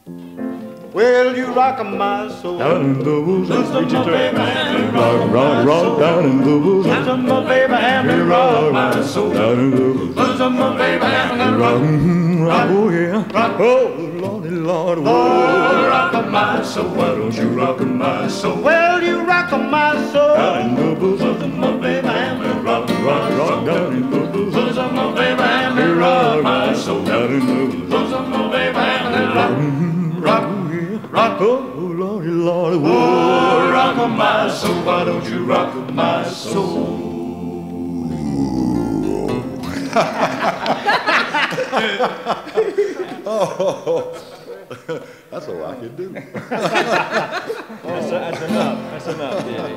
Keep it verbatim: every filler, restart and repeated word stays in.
Well, you rock my soul. Down in the bosom, Bosom of Abraham, rock, rock, rock, down in the bosom. Bosom of Abraham, and rock my soul. Down in the bosom. Bosom of Abraham, and rock, rock, oh yeah. rock. Oh, Lordy, Lord, Oh, whoa. rock my soul. Why don't you rock my soul? Well, you rock my soul. Down in the bosom. Bosom of Abraham, and rock, Rock, rock, down in the bosom. Bosom of Abraham, and rock my soul. Down in the bosom. Bosom of Abraham, and rock, rock, rock. Oh, Lordy, Lordy, Oh, whoa. rock my soul. Why don't you rock my soul? Oh, that's all I can do. That's, that's enough. That's enough, Daddy.